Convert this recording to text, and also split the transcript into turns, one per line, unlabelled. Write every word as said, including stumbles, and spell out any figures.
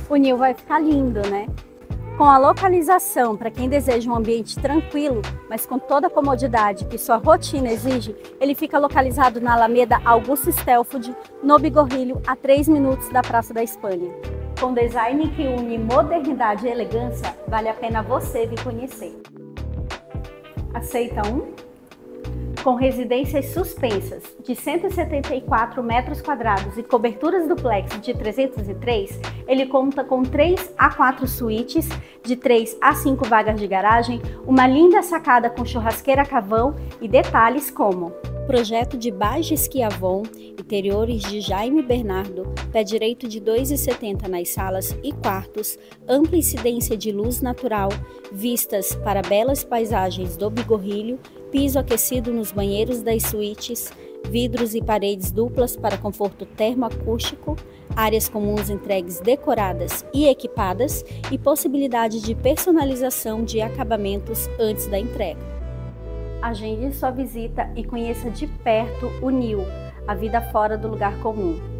o ninho vai ficar lindo, né? Com a localização para quem deseja um ambiente tranquilo, mas com toda a comodidade que sua rotina exige, ele fica localizado na Alameda Augusto Stelford, no Bigorrilho, a três minutos da Praça da Espanha. Com design que une modernidade e elegância, vale a pena você vir conhecer. Aceita um? Com residências suspensas de cento e setenta e quatro metros quadrados e coberturas duplex de trezentos e três, ele conta com três a quatro suítes, de três a cinco vagas de garagem, uma linda sacada com churrasqueira a carvão e detalhes como projeto de Bage Esquiavon, interiores de Jaime Bernardo, pé direito de dois e setenta nas salas e quartos, ampla incidência de luz natural, vistas para belas paisagens do Bigorrilho, piso aquecido nos banheiros das suítes, vidros e paredes duplas para conforto termoacústico, áreas comuns entregues decoradas e equipadas e possibilidade de personalização de acabamentos antes da entrega. Agende sua visita e conheça de perto o Ninho, a vida fora do lugar comum.